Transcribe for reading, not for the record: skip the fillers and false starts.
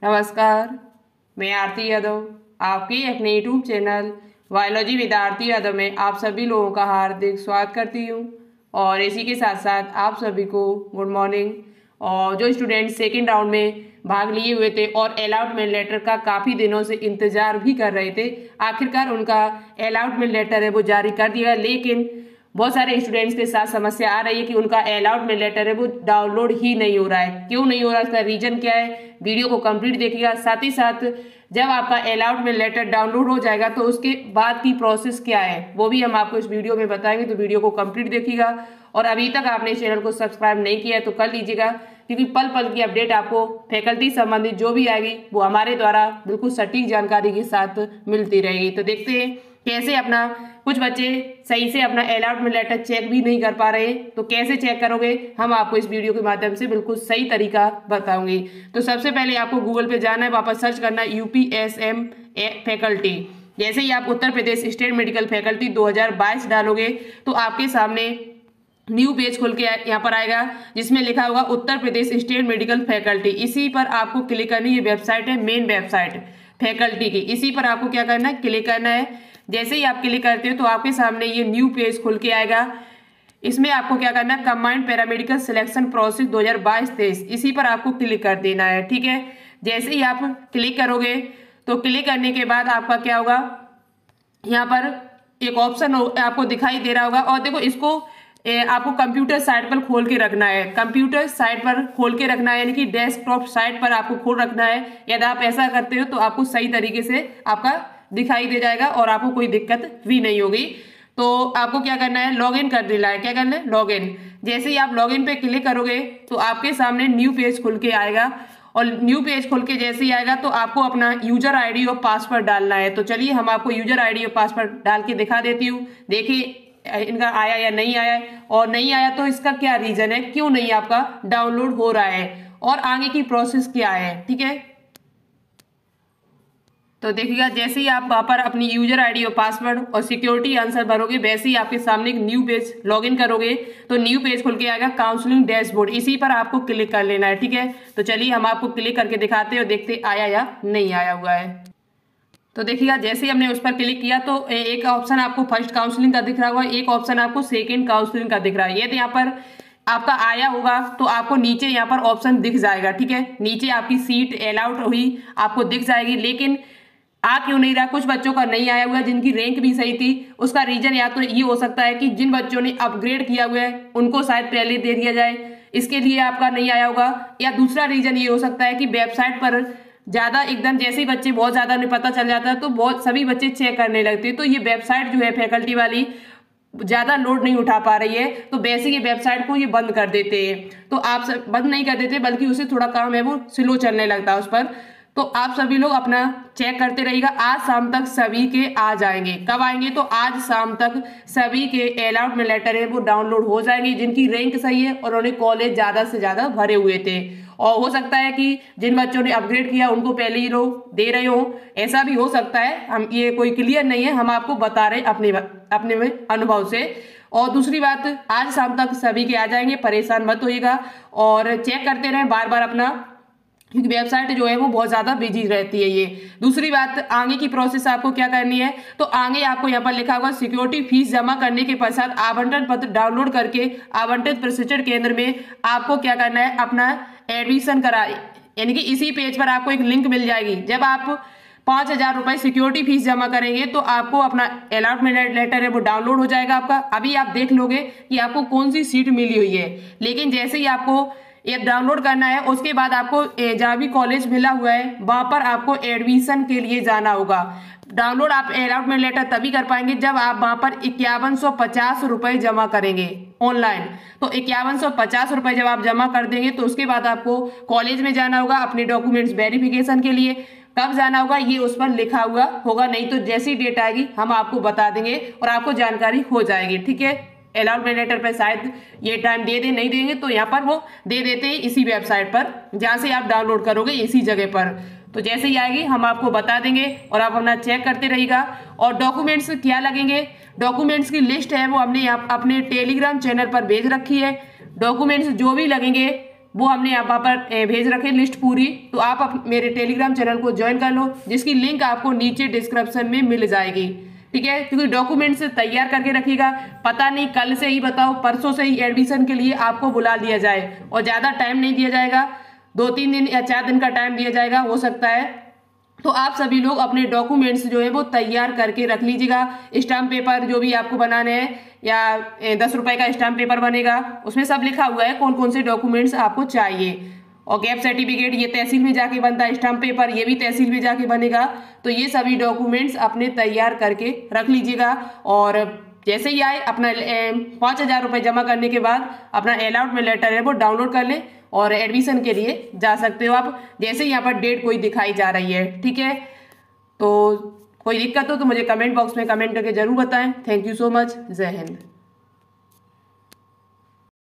नमस्कार, मैं आरती यादव आपके अपने YouTube channel biology with Aarti Yadav में आप सभी लोगों का हार्दिक स्वागत करती हूं। और इसी के साथ साथ आप सभी को गुड मॉर्निंग। और जो स्टूडेंट सेकेंड राउंड में भाग लिए हुए थे और अलॉटमेंट लेटर का काफ़ी दिनों से इंतजार भी कर रहे थे, आखिरकार उनका अलॉटमेंट लेटर है वो जारी कर दिया। लेकिन बहुत सारे स्टूडेंट्स के साथ समस्या आ रही है कि उनका अलॉटमेंट लेटर है वो डाउनलोड ही नहीं हो रहा है। क्यों नहीं हो रहा है, इसका रीजन क्या है, वीडियो को कंप्लीट देखिएगा। साथ ही साथ जब आपका अलॉटमेंट लेटर डाउनलोड हो जाएगा तो उसके बाद की प्रोसेस क्या है वो भी हम आपको इस वीडियो में बताएंगे, तो वीडियो को कंप्लीट देखिएगा। और अभी तक आपने इस चैनल को सब्सक्राइब नहीं किया है तो कर लीजिएगा, क्योंकि पल पल की अपडेट आपको फैकल्टी संबंधित जो भी आएगी वो हमारे द्वारा बिल्कुल सटीक जानकारी के साथ मिलती रहेगी। तो देखते हैं कैसे अपना, कुछ बच्चे सही से अपना अलॉटमेंट लेटर चेक भी नहीं कर पा रहे, तो कैसे चेक करोगे हम आपको इस वीडियो के माध्यम से बिल्कुल सही तरीका बताऊंगी। तो सबसे पहले आपको गूगल पे जाना है, वापस सर्च करना है UPSM फैकल्टी। जैसे ही आप Uttar Pradesh state medical faculty 2022 डालोगे तो आपके सामने न्यू पेज खुल के यहाँ पर आएगा जिसमें लिखा होगा Uttar Pradesh state medical faculty. इसी पर आपको क्लिक करनी, ये वेबसाइट है मेन वेबसाइट फैकल्टी की, इसी पर आपको क्या करना है, क्लिक करना है। जैसे ही आप क्लिक करते हो तो आपके सामने ये न्यू पेज खुल के आएगा। इसमें आपको क्या करना है, कंबाइंड पैरामेडिकल सिलेक्शन प्रोसेस 2022-23, इसी पर आपको क्लिक कर देना है। ठीक है, जैसे ही आप क्लिक करोगे तो क्लिक करने के बाद आपका क्या होगा, यहाँ पर एक ऑप्शन आपको दिखाई दे रहा होगा। और देखो इसको आपको कंप्यूटर साइट पर खोल के रखना है, कंप्यूटर साइट पर खोल के रखना है, यानी कि डेस्कटॉप साइट पर आपको खोल रखना है। यदि आप ऐसा करते हो तो आपको सही तरीके से आपका दिखाई दे जाएगा और आपको कोई दिक्कत भी नहीं होगी। तो आपको क्या करना है, लॉगिन कर देना है। क्या करना है, लॉगिन। जैसे ही आप लॉगिन पे क्लिक करोगे तो आपके सामने न्यू पेज खुल के आएगा। और न्यू पेज खुल के जैसे ही आएगा तो आपको अपना यूजर आईडी और पासवर्ड डालना है। तो चलिए हम आपको यूजर आईडी और पासवर्ड डाल के दिखा देती हूँ। देखिए इनका आया या नहीं आया, और नहीं आया तो इसका क्या रीजन है, क्यों नहीं आपका डाउनलोड हो रहा है और आगे की प्रोसेस क्या है। ठीक है, तो देखिएगा जैसे ही आप वहाँ पर अपनी यूजर आईडी और पासवर्ड और सिक्योरिटी आंसर भरोगे, वैसे ही आपके सामने एक न्यू पेज लॉगिन करोगे तो न्यू पेज खुल के आएगा काउंसलिंग डैशबोर्ड, इसी पर आपको क्लिक कर लेना है। ठीक है, तो चलिए हम आपको क्लिक करके दिखाते हैं और देखते आया या नहीं आया हुआ है। तो देखिएगा जैसे ही हमने उस पर क्लिक किया तो एक ऑप्शन आपको फर्स्ट काउंसलिंग का दिख रहा होगा, एक ऑप्शन आपको सेकेंड काउंसलिंग का दिख रहा है। यदि यहाँ पर आपका आया होगा तो आपको नीचे यहाँ पर ऑप्शन दिख जाएगा। ठीक है, नीचे आपकी सीट अलाउड हुई आपको दिख जाएगी। लेकिन आ क्यों नहीं रहा, कुछ बच्चों का नहीं आया हुआ है जिनकी रैंक भी सही थी। उसका रीजन या तो ये हो सकता है कि जिन बच्चों ने अपग्रेड किया हुआ है उनको शायद पहले दे दिया जाए, इसके लिए आपका नहीं आया होगा। या दूसरा रीजन ये हो सकता है कि वेबसाइट पर ज्यादा एकदम जैसे ही बच्चे बहुत ज्यादा उन्हें पता चल जाता है तो बहुत सभी बच्चे चेक करने लगते हैं, तो ये वेबसाइट जो है फैकल्टी वाली ज्यादा लोड नहीं उठा पा रही है, तो बेसिक ये वेबसाइट को ये बंद कर देते हैं। तो आप बंद नहीं कर देते बल्कि उसे थोड़ा काम है वो स्लो चलने लगता है उस पर। तो आप सभी लोग अपना चेक करते रहिएगा। आज शाम तक सभी के आ जाएंगे। कब आएंगे, तो आज शाम तक सभी के अलॉटमेंट लेटर है वो डाउनलोड हो जाएंगे जिनकी रैंक सही है और उन्होंने कॉलेज ज्यादा से ज्यादा भरे हुए थे। और हो सकता है कि जिन बच्चों ने अपग्रेड किया उनको पहले ही लोग दे रहे हो, ऐसा भी हो सकता है। हम ये कोई क्लियर नहीं है, हम आपको बता रहे अपने अनुभव से। और दूसरी बात, आज शाम तक सभी के आ जाएंगे, परेशान मत होइएगा और चेक करते रहें बार बार अपना, क्योंकि वेबसाइट जो है वो बहुत ज्यादा बिजी रहती है ये। दूसरी बात, आगे की प्रोसेस आपको क्या करनी है, तो आगे आपको यहाँ पर लिखा होगा सिक्योरिटी फीस जमा करने के पश्चात आवंटन पत्र डाउनलोड करके आवंटित प्रशिक्षण केंद्र में आपको क्या करना है, अपना एडमिशन कराए। यानी कि इसी पेज पर आपको एक लिंक मिल जाएगी। जब आप 5,000 रुपए सिक्योरिटी फीस जमा करेंगे तो आपको अपना अलॉटमेंट लेटर है वो डाउनलोड हो जाएगा आपका। अभी आप देख लोगे कि आपको कौन सी सीट मिली हुई है, लेकिन जैसे ही आपको ये डाउनलोड करना है उसके बाद आपको जहाँ भी कॉलेज मिला हुआ है वहां पर आपको एडमिशन के लिए जाना होगा। डाउनलोड आप अलॉटमेंट लेटर तभी कर पाएंगे जब आप वहां पर 5150 रुपए जमा करेंगे ऑनलाइन। तो 5150 रुपए जब आप जमा कर देंगे तो उसके बाद आपको कॉलेज में जाना होगा अपने डॉक्यूमेंट्स वेरिफिकेशन के लिए। कब जाना होगा ये उस पर लिखा हुआ होगा, नहीं तो जैसी डेट आएगी हम आपको बता देंगे और आपको जानकारी हो जाएगी। ठीक है, अलॉटमेंट लेटर पे शायद ये टाइम दे दे, नहीं देंगे तो यहाँ पर वो दे देते हैं इसी वेबसाइट पर जहाँ से आप डाउनलोड करोगे इसी जगह पर। तो जैसे ही आएगी हम आपको बता देंगे और आप अपना चेक करते रहिएगा। और डॉक्यूमेंट्स क्या लगेंगे, डॉक्यूमेंट्स की लिस्ट है वो हमने अपने टेलीग्राम चैनल पर भेज रखी है। डॉक्यूमेंट्स जो भी लगेंगे वो हमने यहाँ पर भेज रखे लिस्ट पूरी। तो आप मेरे टेलीग्राम चैनल को ज्वाइन कर लो, जिसकी लिंक आपको नीचे डिस्क्रिप्शन में मिल जाएगी, ठीक है। क्योंकि डॉक्यूमेंट्स तैयार करके रखिएगा, पता नहीं कल से ही बताओ परसों से ही एडमिशन के लिए आपको बुला लिया जाए, और ज़्यादा टाइम नहीं दिया जाएगा, 2-3 दिन या 4 दिन का टाइम दिया जाएगा हो सकता है। तो आप सभी लोग अपने डॉक्यूमेंट्स जो है वो तैयार करके रख लीजिएगा। स्टाम्प पेपर जो भी आपको बनाने हैं, या 10 रुपए का स्टाम्प पेपर बनेगा, उसमें सब लिखा हुआ है कौन कौन से डॉक्यूमेंट्स आपको चाहिए। और गैप सर्टिफिकेट ये तहसील में जाके बनता है, स्टाम्प पेपर ये भी तहसील में जाके बनेगा। तो ये सभी डॉक्यूमेंट्स अपने तैयार करके रख लीजिएगा। और जैसे ही आए अपना 5,000 रुपये जमा करने के बाद अपना अलॉटमेंट लेटर है वो डाउनलोड कर ले, और एडमिशन के लिए जा सकते हो आप, जैसे यहाँ पर डेट कोई दिखाई जा रही है, ठीक है। तो कोई दिक्कत हो तो मुझे कमेंट बॉक्स में कमेंट करके जरूर बताएं। Thank you so much. जय हिंद।